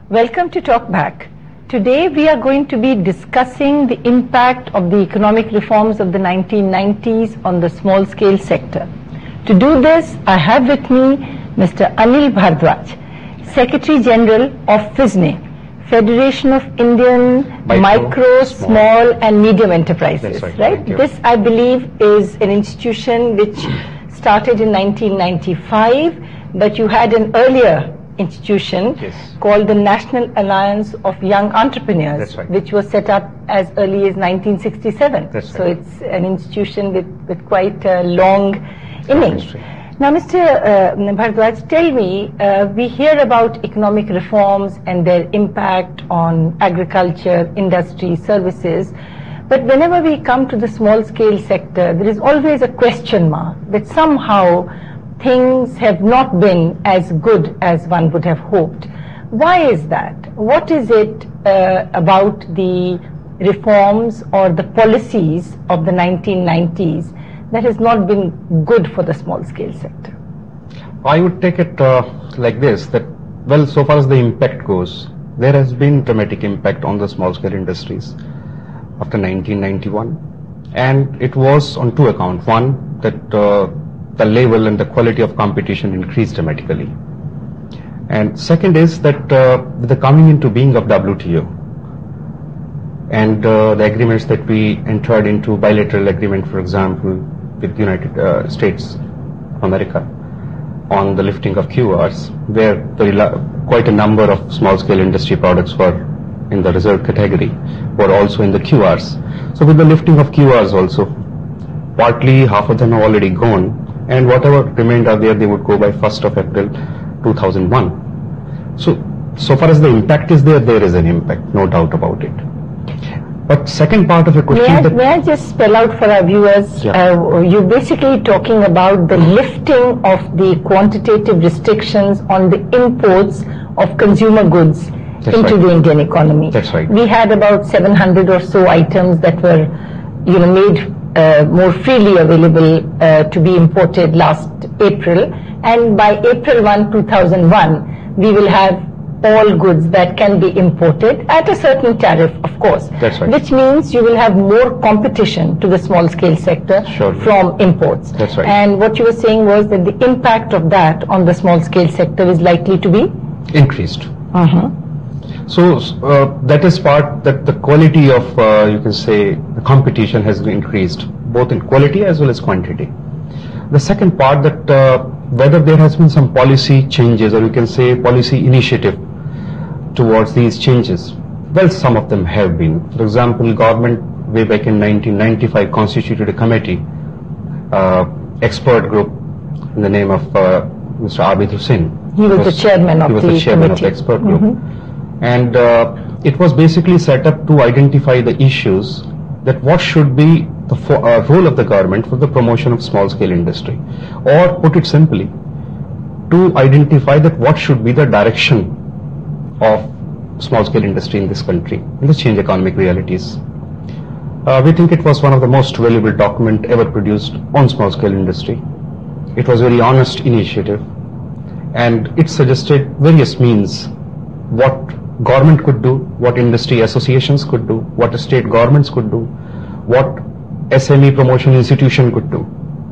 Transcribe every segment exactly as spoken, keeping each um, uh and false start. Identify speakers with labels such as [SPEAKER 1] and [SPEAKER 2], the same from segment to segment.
[SPEAKER 1] Welcome to Talk Back. Today we are going to be discussing the impact of the economic reforms of the nineteen nineties on the small scale sector. To do this, I have with me Mister Anil Bhardwaj, Secretary General of FISNE, Federation of Indian Micro, Micro Small, Small and Medium Enterprises.
[SPEAKER 2] That's right.
[SPEAKER 1] right? This, I believe, is an institution which started in nineteen ninety-five, but you had an earlier institution
[SPEAKER 2] yes.
[SPEAKER 1] called the National Alliance of Young Entrepreneurs,
[SPEAKER 2] That's right.
[SPEAKER 1] which was set up as early as nineteen sixty-seven.
[SPEAKER 2] That's
[SPEAKER 1] so
[SPEAKER 2] right.
[SPEAKER 1] it's an institution with, with quite a long innings.
[SPEAKER 2] History.
[SPEAKER 1] Now, Mister Uh, Bhardwaj, tell me, uh, we hear about economic reforms and their impact on agriculture, industry, services, but whenever we come to the small scale sector, there is always a question mark that somehow things have not been as good as one would have hoped. Why is that? What is it uh, about the reforms or the policies of the nineteen nineties that has not been good for the small scale sector?
[SPEAKER 2] I would take it uh, like this, that, well, so far as the impact goes, there has been dramatic impact on the small scale industries after nineteen ninety-one, and it was on two accounts. One, that uh, the level and the quality of competition increased dramatically. And second is that uh, with the coming into being of W T O and uh, the agreements that we entered into, bilateral agreement, for example, with United uh, States of America on the lifting of Q Rs, where the, quite a number of small scale industry products were in the reserved category, were also in the Q Rs. So with the lifting of Q Rs also, partly half of them are already gone, and whatever remained are there, they would go by first of April two thousand one. So, so far as the impact is there, there is an impact, no doubt about it. But second part of the question...
[SPEAKER 1] May I,
[SPEAKER 2] that
[SPEAKER 1] may I just spell out for our viewers,
[SPEAKER 2] yeah.
[SPEAKER 1] uh, you're basically talking about the lifting of the quantitative restrictions on the imports of consumer goods
[SPEAKER 2] That's
[SPEAKER 1] into
[SPEAKER 2] right.
[SPEAKER 1] the Indian economy.
[SPEAKER 2] That's right.
[SPEAKER 1] We had about seven hundred or so items that were, you know, made uh, more freely available uh, to be imported last April, and by April first, two thousand one, we will have all goods that can be imported at a certain tariff, of course.
[SPEAKER 2] That's right.
[SPEAKER 1] Which means you will have more competition to the small scale sector
[SPEAKER 2] Sure.
[SPEAKER 1] from imports.
[SPEAKER 2] That's right.
[SPEAKER 1] And what you were saying was that the impact of that on the small scale sector is likely to be?
[SPEAKER 2] increased.
[SPEAKER 1] Uh-huh.
[SPEAKER 2] So uh, that is part that the quality of, uh, you can say, the competition has increased, both in quality as well as quantity. The second part, that uh, whether there has been some policy changes, or you can say policy initiative towards these changes. Well, some of them have been. For example, government way back in nineteen ninety-five constituted a committee, uh, expert group in the name of uh, Mister Abid Hussain.
[SPEAKER 1] He was, was the chairman of
[SPEAKER 2] he was
[SPEAKER 1] the
[SPEAKER 2] the chairman
[SPEAKER 1] committee.
[SPEAKER 2] of the expert group.
[SPEAKER 1] Mm-hmm.
[SPEAKER 2] And uh, it was basically set up to identify the issues, that what should be the fo uh, role of the government for the promotion of small scale industry, or put it simply, to identify that what should be the direction of small scale industry in this country in the change economic realities. Uh, we think it was one of the most valuable document ever produced on small scale industry. It was a very honest initiative, and it suggested various means what government could do, what industry associations could do, what state governments could do, what S M E promotion institution could do.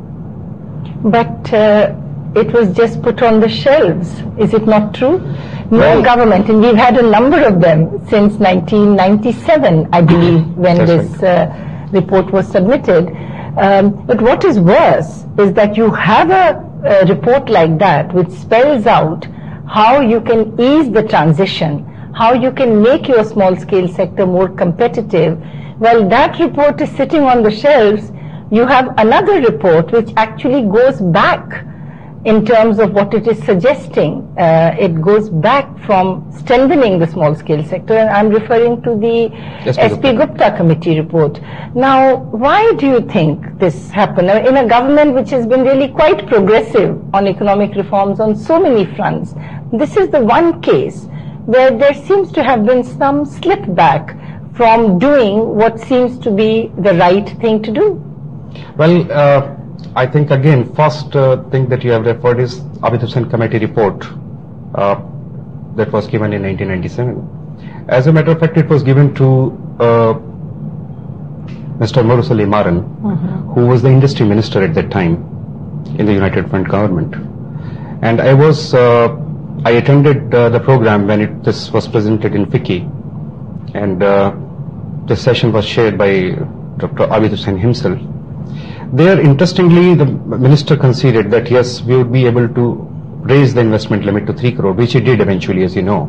[SPEAKER 1] But uh, it was just put on the shelves, is it not true? No
[SPEAKER 2] well,
[SPEAKER 1] government, and we've had a number of them since nineteen ninety-seven, I believe, when
[SPEAKER 2] That's
[SPEAKER 1] this
[SPEAKER 2] right.
[SPEAKER 1] uh, report was submitted. Um, but what is worse is that you have a, a report like that which spells out how you can ease the transition, how you can make your small scale sector more competitive. Well, that report is sitting on the shelves. You have another report which actually goes back in terms of what it is suggesting. Uh, it goes back from strengthening the small scale sector, and I'm referring to the S P Gupta committee report. Now, why do you think this happened? Now, in a government which has been really quite progressive on economic reforms on so many fronts, this is the one case where there seems to have been some slip back from doing what seems to be the right thing to do.
[SPEAKER 2] Well, uh, I think again, first uh, thing that you have referred is Abid Hussain committee report. Uh, that was given in nineteen ninety-seven. As a matter of fact, it was given to uh, Mister Murali Maran, mm-hmm. who was the industry minister at that time in the United Front government. And I was, uh, I attended uh, the program when it, this was presented in FICCI, and uh, the session was chaired by Doctor Abid Hussain himself. There, interestingly, the minister conceded that yes, we would be able to raise the investment limit to three crore, which he did eventually, as you know.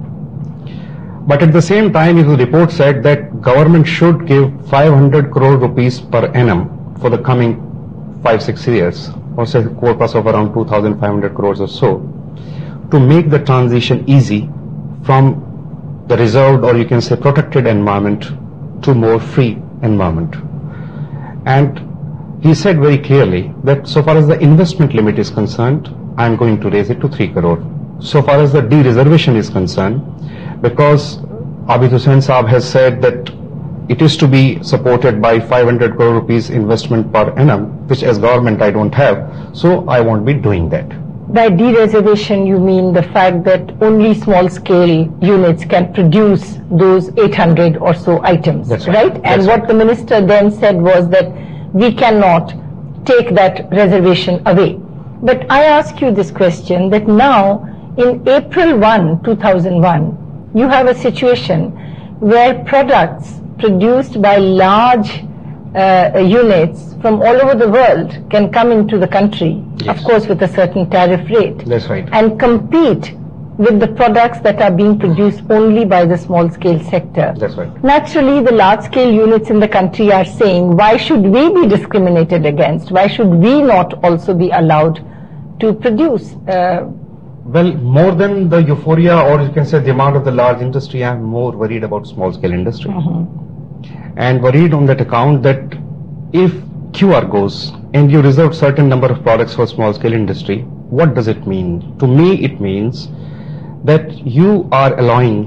[SPEAKER 2] But at the same time, the report said that government should give five hundred crore rupees per annum for the coming five, six years, or say a corpus of around two thousand five hundred crores or so, to make the transition easy from the reserved, or you can say protected environment, to more free environment. And he said very clearly that so far as the investment limit is concerned, I am going to raise it to three crore. So far as the de-reservation is concerned, because Abid Hussain Saab has said that it is to be supported by five hundred crore rupees investment per annum, which as government I don't have, so I won't be doing that.
[SPEAKER 1] By de-reservation, you mean the fact that only small-scale units can produce those eight hundred or so items,
[SPEAKER 2] That's right?
[SPEAKER 1] right?
[SPEAKER 2] That's
[SPEAKER 1] and what
[SPEAKER 2] right.
[SPEAKER 1] the minister then said was that we cannot take that reservation away. But I ask you this question, that now in April first, two thousand one, you have a situation where products produced by large uh, units from all over the world can come into the country,
[SPEAKER 2] yes.
[SPEAKER 1] of course with a certain tariff rate,
[SPEAKER 2] That's right.
[SPEAKER 1] and compete with the products that are being produced only by the small scale sector.
[SPEAKER 2] That's right.
[SPEAKER 1] Naturally, the large scale units in the country are saying, why should we be discriminated against? Why should we not also be allowed to produce? Uh,
[SPEAKER 2] Well, more than the euphoria, or you can say the amount of the large industry, I am more worried about small scale industry. Mm-hmm. And worried on that account that if Q R goes and you reserve certain number of products for small scale industry, what does it mean? To me, it means that you are allowing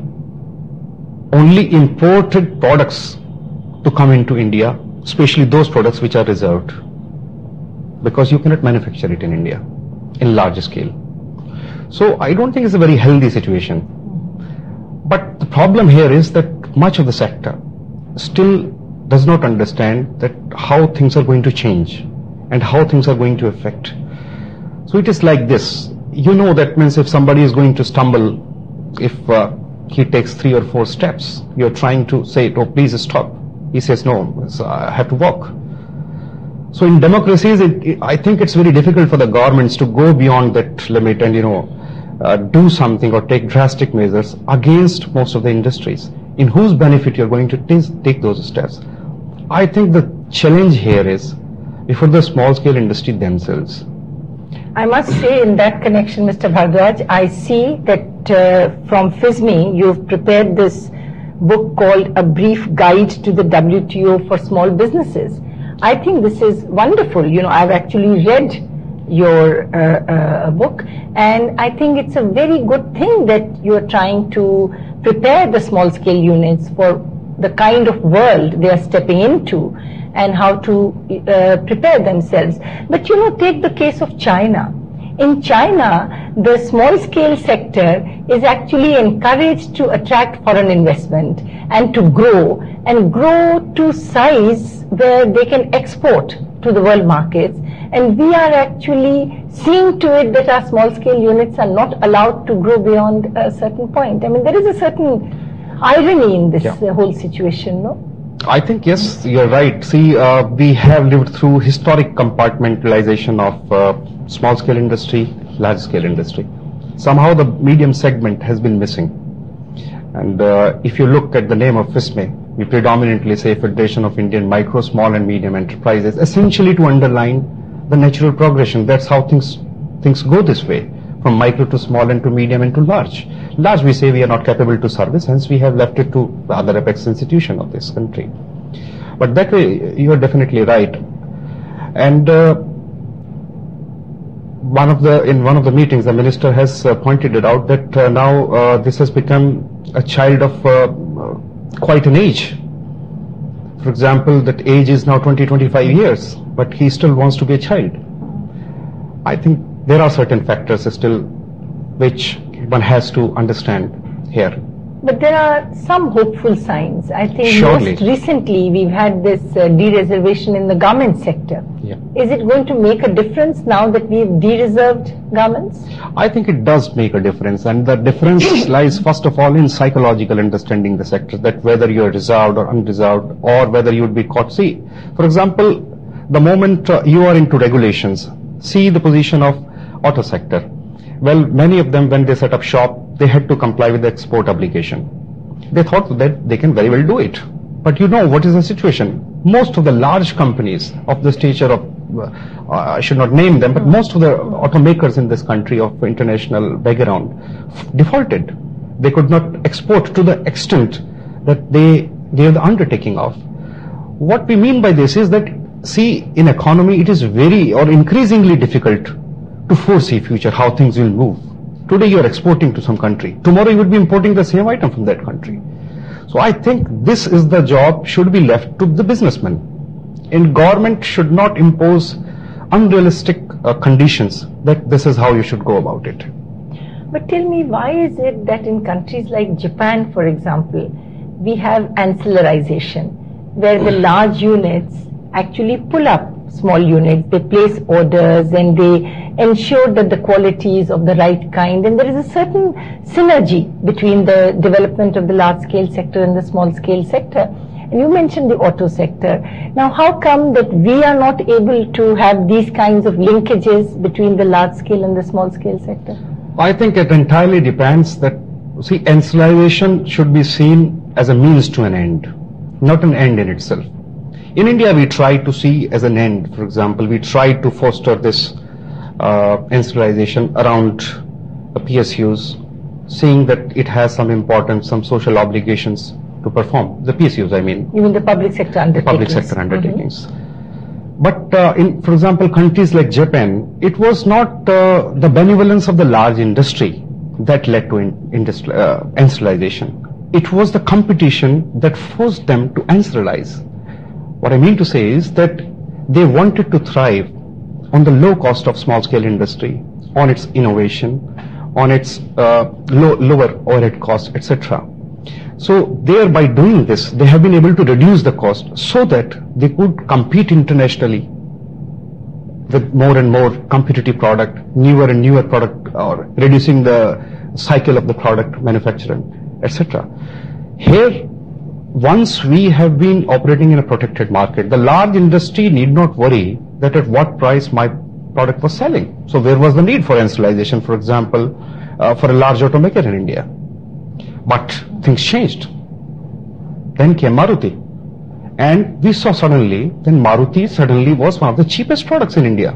[SPEAKER 2] only imported products to come into India, especially those products which are reserved, because you cannot manufacture it in India in large scale. So I don't think it's a very healthy situation. But the problem here is that much of the sector still does not understand that how things are going to change and how things are going to affect. So it is like this. You know, that means if somebody is going to stumble, if uh, he takes three or four steps, you're trying to say, oh, please stop. He says, no, so I have to walk. So in democracies, it, it, I think it's very difficult for the governments to go beyond that limit and, you know, uh, do something or take drastic measures against most of the industries, in whose benefit you're going to take those steps. I think the challenge here is before the small scale industry themselves.
[SPEAKER 1] I must say in that connection, Mister Bhardwaj, I see that uh, from FISMI you've prepared this book called A Brief Guide to the W T O for Small Businesses. I think this is wonderful. You know, I've actually read your uh, uh, book, and I think it's a very good thing that you're trying to prepare the small scale units for the kind of world they are stepping into and how to uh, prepare themselves. But you know, take the case of China. In China, the small scale sector is actually encouraged to attract foreign investment and to grow and grow to size where they can export to the world markets. And we are actually seeing to it that our small scale units are not allowed to grow beyond a certain point. I mean, there is a certain irony in this yeah. uh, whole situation, no?
[SPEAKER 2] I think, yes, you're right. See, uh, we have lived through historic compartmentalization of uh, small-scale industry, large-scale industry. Somehow the medium segment has been missing. And uh, if you look at the name of FISME, we predominantly say Federation of Indian Micro, Small and Medium Enterprises, essentially to underline the natural progression. That's how things, things go this way, from micro to small and to medium and to large. Large, we say we are not capable to service, hence we have left it to the other apex institution of this country. But that way, you are definitely right. And uh, one of the in one of the meetings, the minister has uh, pointed it out that uh, now uh, this has become a child of uh, quite an age. For example, that age is now twenty, twenty-five years, but he still wants to be a child. I think there are certain factors still which one has to understand here.
[SPEAKER 1] But there are some hopeful signs. I think
[SPEAKER 2] Surely.
[SPEAKER 1] most recently we've had this uh, de-reservation in the garment sector.
[SPEAKER 2] Yeah.
[SPEAKER 1] Is it going to make a difference now that we've de-reserved garments?
[SPEAKER 2] I think it does make a difference, and the difference lies first of all in psychological understanding the sector, that whether you are reserved or unreserved, or whether you would be caught. See, for example, the moment uh, you are into regulations, see the position of auto sector. Well, many of them, when they set up shop, they had to comply with the export obligation. They thought that they can very well do it. But you know what is the situation? Most of the large companies of the stature of, uh, I should not name them, but most of the automakers in this country of international background defaulted. They could not export to the extent that they gave the undertaking of. What we mean by this is that, see, in economy it is very or increasingly difficult to foresee future, how things will move. Today you are exporting to some country. Tomorrow you would be importing the same item from that country. So I think this is the job should be left to the businessmen. And government should not impose unrealistic uh, conditions that this is how you should go about it.
[SPEAKER 1] But tell me, why is it that in countries like Japan, for example, we have ancillarization, where the large units actually pull up small units, they place orders and they ensure that the quality is of the right kind, and there is a certain synergy between the development of the large scale sector and the small scale sector. And you mentioned the auto sector. Now, how come that we are not able to have these kinds of linkages between the large scale and the small scale sector?
[SPEAKER 2] I think it entirely depends that, see, ancillarization should be seen as a means to an end, not an end in itself. In India, we try to see as an end. For example, we try to foster this uh, ancillarization around the P S Us, seeing that it has some importance, some social obligations to perform. The P S Us, I mean.
[SPEAKER 1] You mean the public sector undertakings?
[SPEAKER 2] Public sector undertakings.
[SPEAKER 1] Mm-hmm.
[SPEAKER 2] But uh, in, for example, countries like Japan, it was not uh, the benevolence of the large industry that led to in, industri uh, ancillarization. It was the competition that forced them to ancillarize. What I mean to say is that they wanted to thrive on the low cost of small scale industry, on its innovation, on its uh, low, lower overhead cost, et cetera. So there, by doing this, they have been able to reduce the cost so that they could compete internationally with more and more competitive product, newer and newer product, or reducing the cycle of the product manufacturing, et cetera. Here, once we have been operating in a protected market, the large industry need not worry that at what price my product was selling. So where was the need for ancillarization, for example, uh, for a large automaker in India? But things changed. Then came Maruti. And we saw suddenly, then Maruti suddenly was one of the cheapest products in India.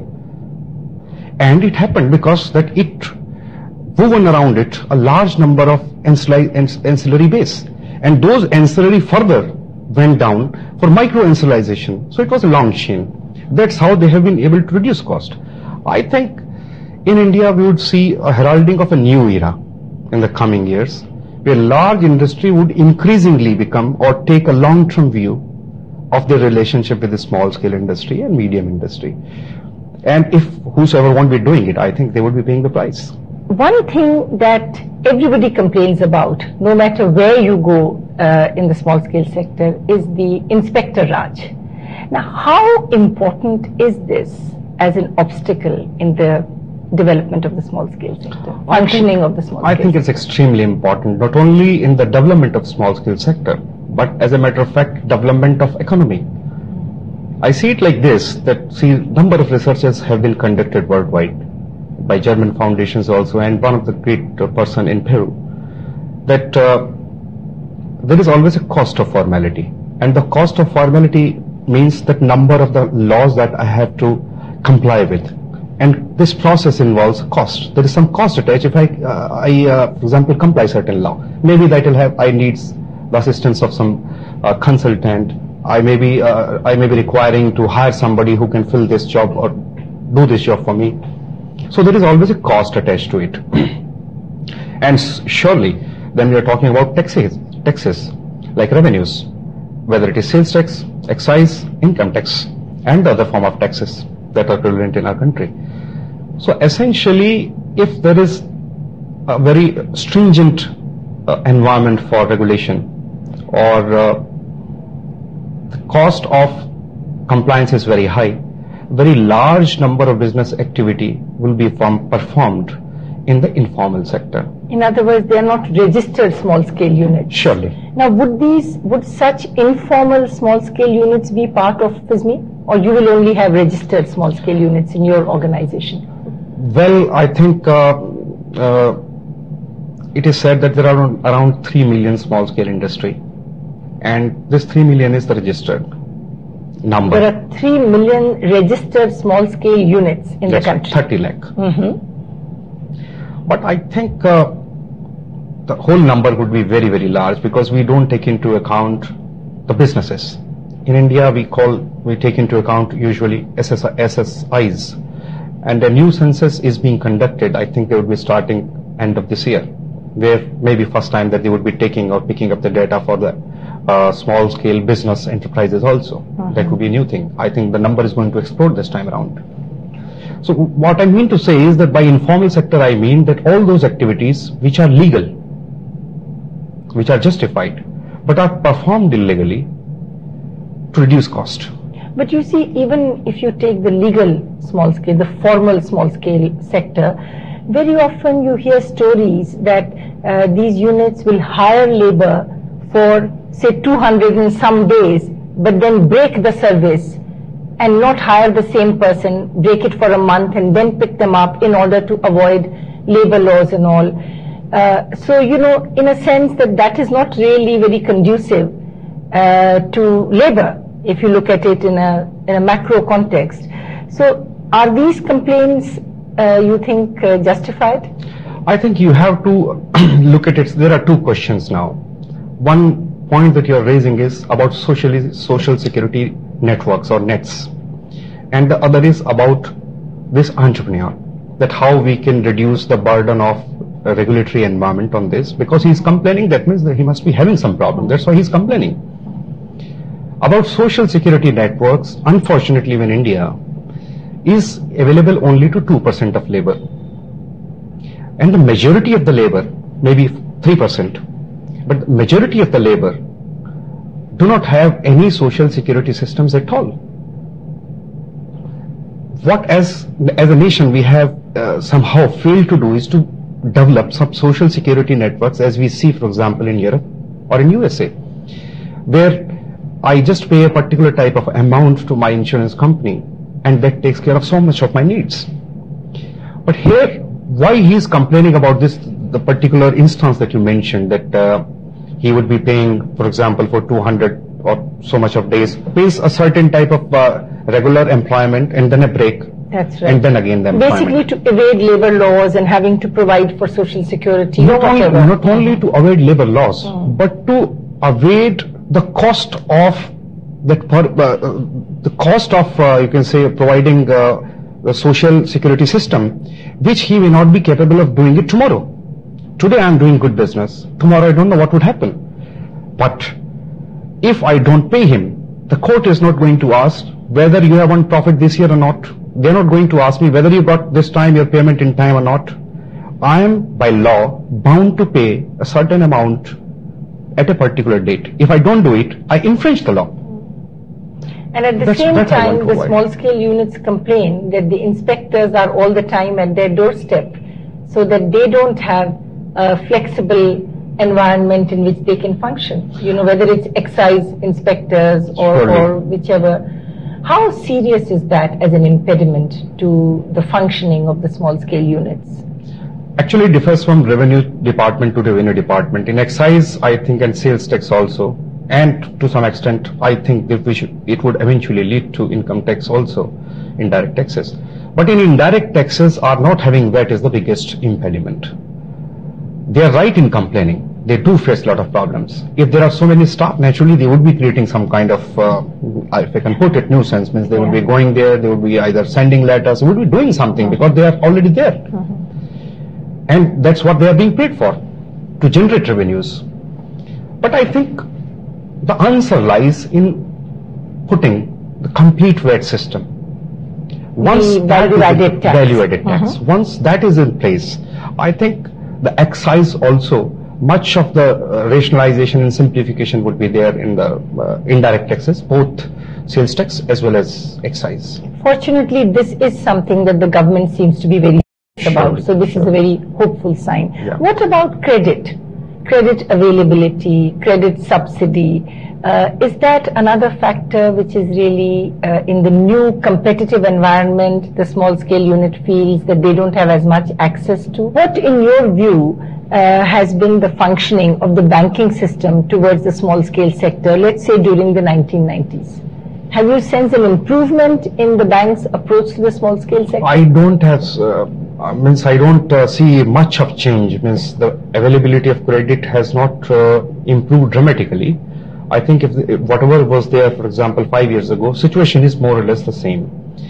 [SPEAKER 2] And it happened because that it woven around it a large number of ancillary base. And those ancillary further went down for micro ancillarization. So it was a long chain. That's how they have been able to reduce cost. I think in India we would see a heralding of a new era in the coming years, where large industry would increasingly become or take a long-term view of their relationship with the small scale industry and medium industry. And if whosoever won't be doing it, I think they would be paying the price.
[SPEAKER 1] One thing that everybody complains about, no matter where you go uh, in the small scale sector, is the Inspector Raj. Now, how important is this as an obstacle in the development of the small scale sector, functioning of the small scale
[SPEAKER 2] I think
[SPEAKER 1] sector?
[SPEAKER 2] It's extremely important, not only in the development of small scale sector, but as a matter of fact, development of economy. I see it like this, that see, number of researches have been conducted worldwide by German foundations also, and one of the great uh, person in Peru, that uh, there is always a cost of formality, and the cost of formality means that number of the laws that I have to comply with, and this process involves cost. There is some cost attached. If I, uh, I uh, for example, comply certain law, maybe that will have I needs the assistance of some uh, consultant. I may be uh, I may be requiring to hire somebody who can fill this job or do this job for me. So there is always a cost attached to it. And surely, when we are talking about taxes, taxes like revenues, whether it is sales tax, excise, income tax, and the other form of taxes that are prevalent in our country. So essentially, if there is a very stringent uh, environment for regulation, or uh, the cost of compliance is very high, very large number of business activity will be from, performed in the informal sector.
[SPEAKER 1] In other words, they are not registered small-scale units.
[SPEAKER 2] Surely.
[SPEAKER 1] Now, would these, would such informal small-scale units be part of FISME, or you will only have registered small-scale units in your organization?
[SPEAKER 2] Well, I think uh, uh, it is said that there are around, around three million small-scale industry, and this three million is the registered number.
[SPEAKER 1] There are three million registered small-scale units in
[SPEAKER 2] That's
[SPEAKER 1] the country.
[SPEAKER 2] thirty lakh.
[SPEAKER 1] Mm-hmm.
[SPEAKER 2] But I think uh, the whole number would be very, very large, because we don't take into account the businesses. In India, we call, we take into account usually S S Is, and a new census is being conducted. I think they would be starting end of this year, where maybe first time that they would be taking or picking up the data for the uh, small scale business enterprises also. Mm-hmm. That would be a new thing. I think the number is going to explode this time around. So what I mean to say is that by informal sector, I mean that all those activities which are legal, which are justified, but are performed illegally to reduce cost.
[SPEAKER 1] But you see, even if you take the legal small scale, the formal small scale sector, very often you hear stories that uh, these units will hire labor for say two hundred and some days, but then break the service and not hire the same person, break it for a month and then pick them up in order to avoid labor laws and all. Uh, so, you know, in a sense that that is not really very conducive uh, to labor, if you look at it in a, in a macro context. So, are these complaints, uh, you think, uh, justified?
[SPEAKER 2] I think you have to look at it. There are two questions now. One point that you are raising is about social, social security networks or nets, and the other is about this entrepreneur, that how we can reduce the burden of a regulatory environment on this, because he is complaining. That means that he must be having some problem. That's why he is complaining. About social security networks, unfortunately in India, is available only to two percent of labor, and the majority of the labor, maybe three percent, but the majority of the labor do not have any social security systems at all. What as, as a nation we have uh, somehow failed to do is to develop some social security networks, as we see, for example, in Europe or in U S A, where I just pay a particular type of amount to my insurance company and that takes care of so much of my needs. But here, why he is complaining about this, the particular instance that you mentioned, that uh, he would be paying, for example, for two hundred or so much of days, pays a certain type of uh, regular employment and then a break.
[SPEAKER 1] That's right.
[SPEAKER 2] And then again the
[SPEAKER 1] Basically
[SPEAKER 2] employment.
[SPEAKER 1] to evade labor laws and having to provide for social security.
[SPEAKER 2] Not,
[SPEAKER 1] or
[SPEAKER 2] only,
[SPEAKER 1] whatever.
[SPEAKER 2] not only to avoid labor laws,
[SPEAKER 1] Mm.
[SPEAKER 2] but to avoid the cost of that, per, uh, the cost of, uh, you can say, providing uh, the social security system, which he may not be capable of doing it tomorrow. Today I am doing good business, tomorrow I don't know what would happen. But if I don't pay him, the court is not going to ask whether you have earned profit this year or not. They are not going to ask me whether you got this time your payment in time or not. I am by law bound to pay a certain amount at a particular date. If I don't do it, I infringe the law.
[SPEAKER 1] And at the
[SPEAKER 2] That's-
[SPEAKER 1] same
[SPEAKER 2] that I want
[SPEAKER 1] time,
[SPEAKER 2] to
[SPEAKER 1] the
[SPEAKER 2] avoid.
[SPEAKER 1] small scale units complain that the inspectors are all the time at their doorstep, so that they don't have a flexible environment in which they can function. You know, whether it's excise inspectors or,
[SPEAKER 2] Surely.
[SPEAKER 1] or whichever. How serious is that as an impediment to the functioning of the small scale units?
[SPEAKER 2] Actually, it differs from revenue department to revenue department. In excise, I think, and sales tax also, and to some extent, I think that we should, it would eventually lead to income tax also, indirect taxes. But in indirect taxes, are not having V A T is the biggest impediment. They are right in complaining. They do face a lot of problems. If there are so many staff, naturally they would be creating some kind of, uh, if I can put it, nuisance, means they would be going there, they would be either sending letters, they would be doing something because they are already there.
[SPEAKER 1] Mm-hmm.
[SPEAKER 2] And that's what they are being paid for, to generate revenues. But I think the answer lies in putting the complete V A T system. Once
[SPEAKER 1] The
[SPEAKER 2] that is
[SPEAKER 1] value-added
[SPEAKER 2] in-
[SPEAKER 1] tax.
[SPEAKER 2] value-added tax.
[SPEAKER 1] Mhm.
[SPEAKER 2] Once that is in place, I think the excise also, much of the uh, rationalization and simplification would be there in the uh, indirect taxes, both sales tax as well as excise.
[SPEAKER 1] Fortunately, this is something that the government seems to be very serious about, so this
[SPEAKER 2] sure.
[SPEAKER 1] is a very hopeful sign.
[SPEAKER 2] Yeah.
[SPEAKER 1] What about credit? Credit availability, credit subsidy. Uh, is that another factor which is really uh, in the new competitive environment the small scale unit feels that they don't have as much access to? What in your view uh, has been the functioning of the banking system towards the small scale sector, let's say during the nineteen nineties? Have you sensed an improvement in the bank's approach to the small scale sector?
[SPEAKER 2] I don't have, uh, means I don't uh, see much of change, means the availability of credit has not uh, improved dramatically. I think if, the, if whatever was there, for example, five years ago, situation is more or less the same.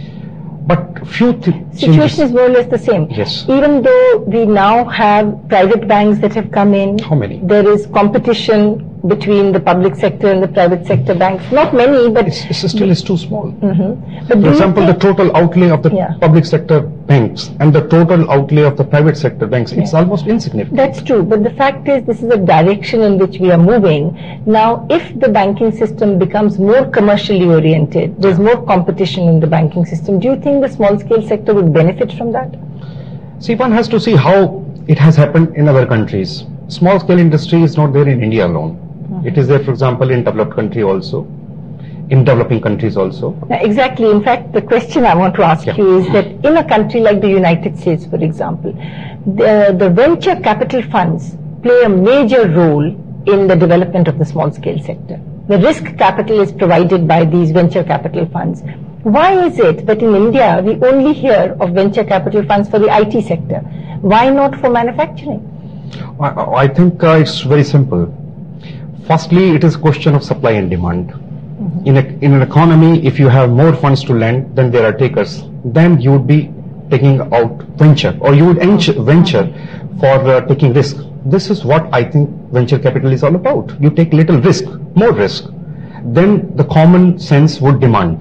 [SPEAKER 2] But few th
[SPEAKER 1] Situation
[SPEAKER 2] changes.
[SPEAKER 1] is more or less the same.
[SPEAKER 2] Yes.
[SPEAKER 1] Even though we now have private banks that have come in.
[SPEAKER 2] How many?
[SPEAKER 1] There is competition between the public sector and the private sector banks. Not many, but
[SPEAKER 2] It's, it's still is too small.
[SPEAKER 1] Mm-hmm. But
[SPEAKER 2] For example, the
[SPEAKER 1] think,
[SPEAKER 2] total outlay of the
[SPEAKER 1] Yeah.
[SPEAKER 2] public sector banks and the total outlay of the private sector banks, it's
[SPEAKER 1] Yeah.
[SPEAKER 2] almost insignificant.
[SPEAKER 1] That's true, but the fact is this is a direction in which we are moving. Now, if the banking system becomes more commercially oriented, there's more competition in the banking system, do you think the small scale sector would benefit from that?
[SPEAKER 2] See, one has to see how it has happened in other countries. Small scale industry is not there in India alone. Mm-hmm. It is there, for example, in developed country also, in developing countries also.
[SPEAKER 1] Now, exactly. In fact, the question I want to ask
[SPEAKER 2] Yeah.
[SPEAKER 1] you is that in a country like the United States, for example, the, the venture capital funds play a major role in the development of the small scale sector. The risk capital is provided by these venture capital funds. Why is it that in India we only hear of venture capital funds for the I T sector? Why not for manufacturing?
[SPEAKER 2] I, I think uh, it's very simple. Firstly, it is a question of supply and demand. Mm-hmm. In, a, in an economy, if you have more funds to lend than there are takers, then you would be taking out venture, or you would mm-hmm. venture for uh, taking risk. This is what I think venture capital is all about. You take little risk, more risk, then the common sense would demand.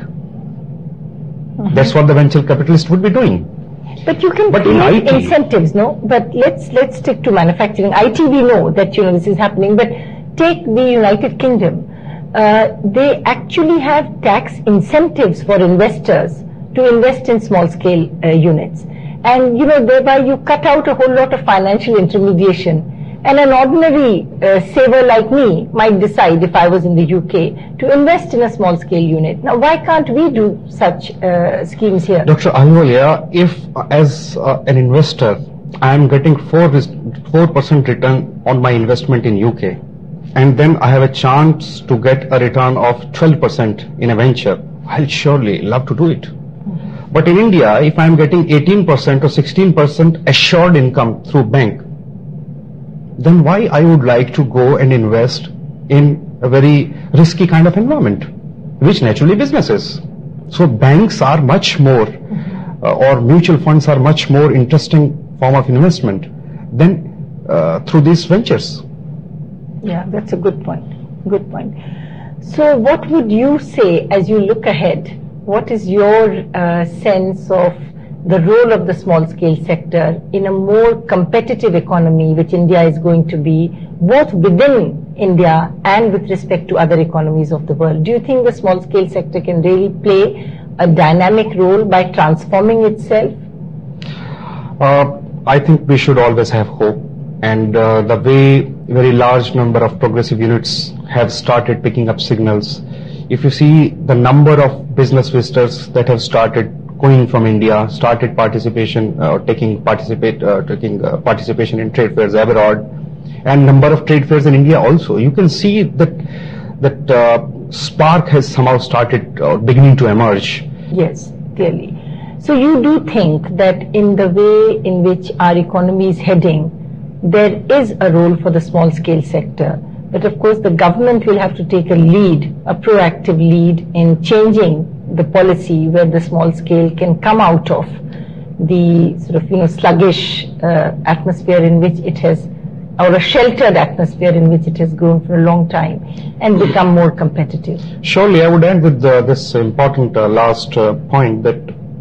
[SPEAKER 2] Mm-hmm. That's what the venture capitalist would be doing.
[SPEAKER 1] But you can
[SPEAKER 2] but
[SPEAKER 1] create incentives, no? But let's let's stick to manufacturing. I T, we know that you know this is happening. But take the United Kingdom. Uh, they actually have tax incentives for investors to invest in small scale uh, units, and you know thereby you cut out a whole lot of financial intermediation. And an ordinary uh, saver like me might decide, if I was in the U K, to invest in a small scale unit. Now, why can't we do such uh, schemes here?
[SPEAKER 2] Doctor Ahluwalia, if uh, as uh, an investor, I am getting four percent return on my investment in U K, and then I have a chance to get a return of twelve percent in a venture, I'll surely love to do it. Mm-hmm. But in India, if I am getting eighteen percent or sixteen percent assured income through bank, then why I would like to go and invest in a very risky kind of environment, which naturally businesses. So banks are much more, uh, or mutual funds are much more interesting form of investment than uh, through these ventures.
[SPEAKER 1] Yeah, that's a good point. Good point. So what would you say as you look ahead? What is your uh, sense of the role of the small scale sector in a more competitive economy which India is going to be, both within India and with respect to other economies of the world? Do you think the small scale sector can really play a dynamic role by transforming itself?
[SPEAKER 2] Uh, I think we should always have hope, and uh, the way very large number of progressive units have started picking up signals. If you see the number of business visitors that have started going from India, started participation or uh, taking participate uh, taking uh, participation in trade fairs abroad, and number of trade fairs in India also, you can see that that uh, spark has somehow started uh, beginning to emerge.
[SPEAKER 1] Yes, clearly. So you do think that in the way in which our economy is heading, there is a role for the small scale sector, but of course the government will have to take a lead, a proactive lead in changing the policy where the small scale can come out of the sort of you know sluggish uh, atmosphere in which it has, or a sheltered atmosphere in which it has grown for a long time, and become more competitive.
[SPEAKER 2] Surely, I would end with uh, this important uh, last uh, point, that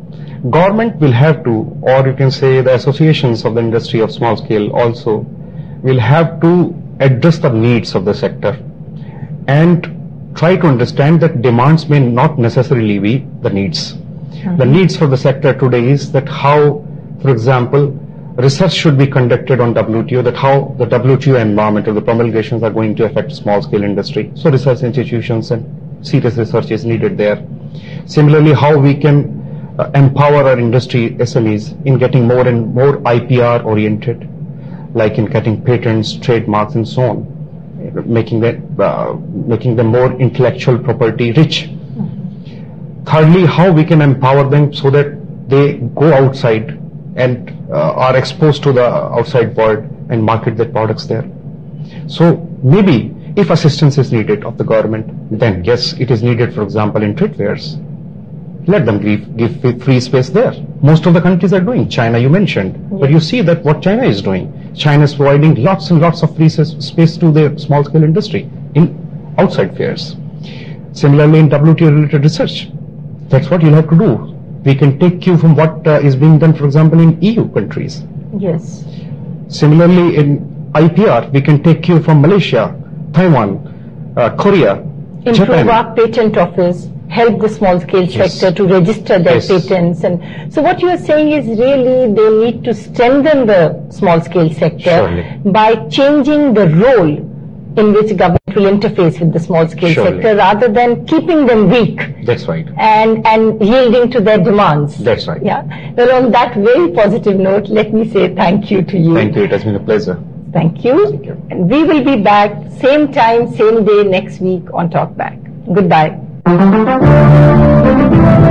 [SPEAKER 2] Government will have to, or you can say the associations of the industry of small scale also, will have to address the needs of the sector and try to understand that demands may not necessarily be the needs. Mm-hmm. The needs for the sector today is that how, for example, research should be conducted on W T O, that how the W T O environment or the promulgations are going to affect small scale industry. So research institutions and serious research is needed there. Similarly, how we can uh, empower our industry S M Es in getting more and more I P R oriented, like in getting patents, trademarks and so on, making them, uh, making them more intellectual property rich. Mm-hmm. Thirdly, how we can empower them so that they go outside and uh, are exposed to the outside world and market their products there. So maybe if assistance is needed of the government, then yes, it is needed, for example, in trade fairs. Let them give, give free space there. Most of the countries are doing. China you mentioned. Yes. But you see that what China is doing. China is providing lots and lots of free space to their small scale industry in outside fairs. Similarly in W T O related research. That's what you'll have to do. We can take cue from what uh, is being done, for example, in E U countries.
[SPEAKER 1] Yes.
[SPEAKER 2] Similarly, in I P R, we can take cue from Malaysia, Taiwan, uh, Korea,
[SPEAKER 1] Improve
[SPEAKER 2] Japan.
[SPEAKER 1] our patent office, help the small scale sector
[SPEAKER 2] Yes.
[SPEAKER 1] to register their
[SPEAKER 2] Yes.
[SPEAKER 1] patents. And so what you are saying is really they need to strengthen the small scale sector
[SPEAKER 2] Surely.
[SPEAKER 1] by changing the role in which government will interface with the small scale
[SPEAKER 2] Surely.
[SPEAKER 1] sector rather than keeping them weak.
[SPEAKER 2] That's right.
[SPEAKER 1] And, and yielding to their demands.
[SPEAKER 2] That's right.
[SPEAKER 1] Yeah. Well, on that very positive note, let me say thank you to you.
[SPEAKER 2] Thank you. It has been a pleasure.
[SPEAKER 1] Thank you.
[SPEAKER 2] Thank you.
[SPEAKER 1] And we will be back same time, same day next week on Talkback. Goodbye.